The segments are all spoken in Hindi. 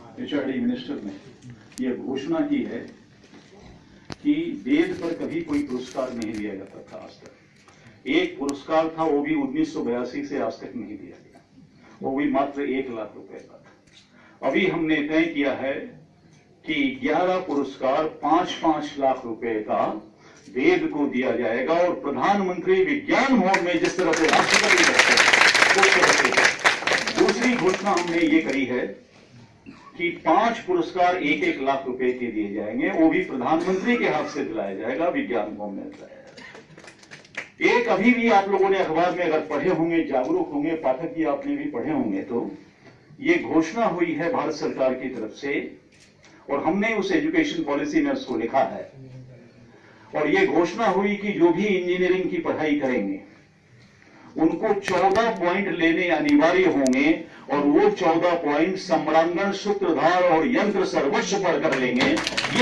एचआरडी मिनिस्टर ने यह घोषणा की है कि वेद पर कभी कोई पुरस्कार नहीं दिया जाता था आज तक। एक पुरस्कार था, वो भी 1982 से आज तक नहीं दिया गया, वो भी मात्र 1 लाख रुपए का था। अभी हमने तय किया है कि 11 पुरस्कार 5-5 लाख रुपए का वेद को दिया जाएगा और प्रधानमंत्री विज्ञान भवन में जिस तरह से राष्ट्रपति बैठते हैं। दूसरी घोषणा हमने ये करी है कि 5 पुरस्कार 1-1 लाख रुपए के दिए जाएंगे, वो भी प्रधानमंत्री के हाथ से दिलाया जाएगा, विज्ञान भवन में दिलाया जाएगा। एक अभी भी आप लोगों ने अखबार में अगर पढ़े होंगे, जागरूक होंगे, पाठक जी आपने भी पढ़े होंगे, तो ये घोषणा हुई है भारत सरकार की तरफ से और हमने उस एजुकेशन पॉलिसी में उसको लिखा है। और ये घोषणा हुई कि जो भी इंजीनियरिंग की पढ़ाई करेंगे उनको 14 पॉइंट लेने अनिवार्य होंगे और वो 14 पॉइंट सम्रांगण, सूत्रधार और यंत्र सर्वस्व पढ़कर लेंगे। ये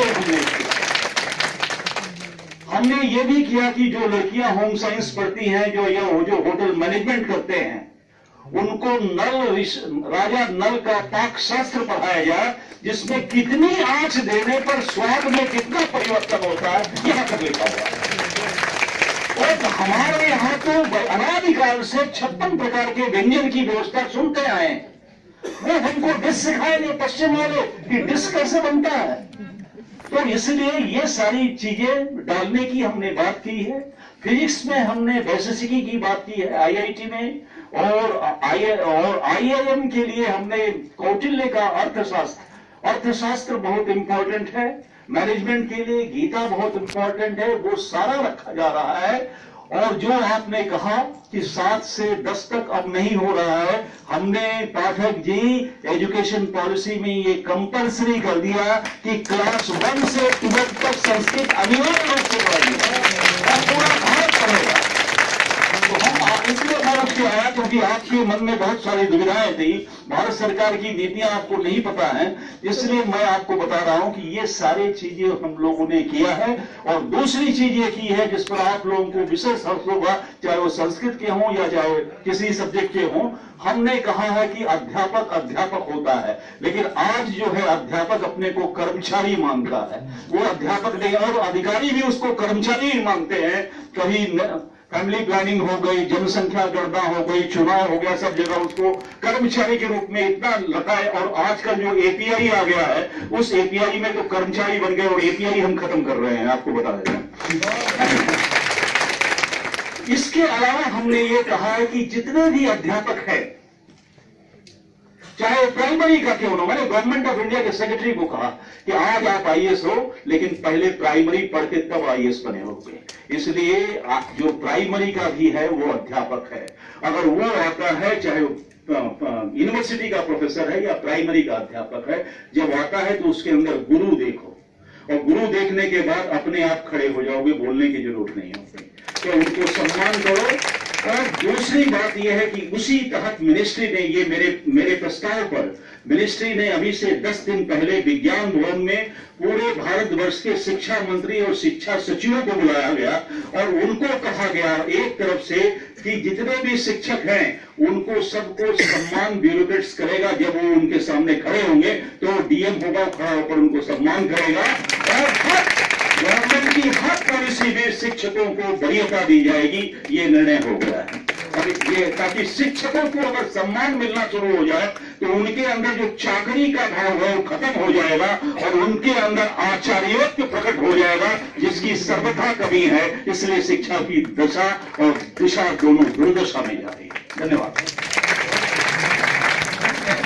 हमने ये भी किया कि जो लड़कियां होम साइंस पढ़ती हैं, जो होटल मैनेजमेंट करते हैं, उनको राजा नल का पाक शास्त्र पढ़ाया जाए, जिसमें कितनी आंच देने पर स्वाद में कितना परिवर्तन होता है, यहां तक लिखा हुआ है। और हमारे यहाँ तो अनादिकाल से 56 प्रकार के व्यंजन की व्यवस्था सुनते आए। वो हमको डिश सिखाएंगे पश्चिम वाले कि डिश कैसे बनता है। तो इसलिए ये सारी चीजें डालने की हमने बात की है। फिजिक्स में हमने वैशेषिकी की बात की है आईआईटी में, और आईआईएम के लिए हमने कौटिल्य का अर्थशास्त्र बहुत इंपॉर्टेंट है। मैनेजमेंट के लिए गीता बहुत इंपॉर्टेंट है, वो सारा रखा जा रहा है। और जो आपने कहा कि 7 से 10 तक अब नहीं हो रहा है, हमने पाठक जी एजुकेशन पॉलिसी में ये कंपल्सरी कर दिया कि क्लास 1 से 12 तक संस्कृत अनिवार्य रूप से पढ़ाई और पूरा भारत पढ़ेगा। तो हम इसलिए भारत से आया क्योंकि आपके मन में बहुत सारी दुविधाएं थी, भारत सरकार की नीतियां आपको नहीं पता है, इसलिए मैं आपको बता रहा हूं कि ये सारी चीजें हम लोगों ने किया है। और दूसरी चीज ये की है जिस पर आप लोगों को विशेष हर्ष होगा, चाहे वो संस्कृत के हों या चाहे किसी सब्जेक्ट के हों, हमने कहा है कि अध्यापक होता है, लेकिन आज जो है अध्यापक अपने को कर्मचारी मानता है, वो अध्यापक नहीं। और अधिकारी भी उसको कर्मचारी ही मानते हैं। कभी फैमिली प्लानिंग हो गई, जनसंख्या गणना हो गई, चुनाव हो गया, सब जगह उसको कर्मचारी के रूप में इतना लगा है। और आजकल जो एपीआई आ गया है, उस एपीआई में तो कर्मचारी बन गए और एपीआई हम खत्म कर रहे हैं, आपको बता दें। इसके अलावा हमने ये कहा है कि जितने भी अध्यापक हैं, चाहे प्राइमरी का क्यों ना, मैंने गवर्नमेंट ऑफ इंडिया के सेक्रेटरी को कहा कि आज आप आईएएस हो, लेकिन पहले प्राइमरी पढ़ के तब आईएएस बने होंगे। इसलिए जो प्राइमरी का भी है वो अध्यापक है। अगर वो आता है, चाहे यूनिवर्सिटी का प्रोफेसर है या प्राइमरी का अध्यापक है, जब आता है तो उसके अंदर गुरु देखो, और गुरु देखने के बाद अपने आप खड़े हो जाओगे, बोलने की जरूरत नहीं होगी। तो उनको सम्मान करो। और दूसरी बात यह है कि उसी तहत मिनिस्ट्री ने ये मेरे प्रस्ताव पर मिनिस्ट्री ने अभी से 10 दिन पहले विज्ञान भवन में पूरे भारतवर्ष के शिक्षा मंत्री और शिक्षा सचिवों को बुलाया गया और उनको कहा गया एक तरफ से कि जितने भी शिक्षक हैं उनको सबको सम्मान ब्यूरोक्रेट्स करेगा। जब वो उनके सामने खड़े होंगे तो डीएम होगा, खड़ा होकर उनको सम्मान करेगा। और गवर्नमेंट की हर पॉलिसी में शिक्षकों को वरीयता दी जाएगी, ये निर्णय हो गया है। और ये ताकि शिक्षकों को अगर सम्मान मिलना शुरू हो जाए तो उनके अंदर जो चाकरी का भाव है वो खत्म हो जाएगा और उनके अंदर आचार्यत्व प्रकट हो जाएगा, जिसकी सर्वथा कमी है। इसलिए शिक्षा की दशा और दिशा दोनों दुर्दशा में जा रही है। धन्यवाद।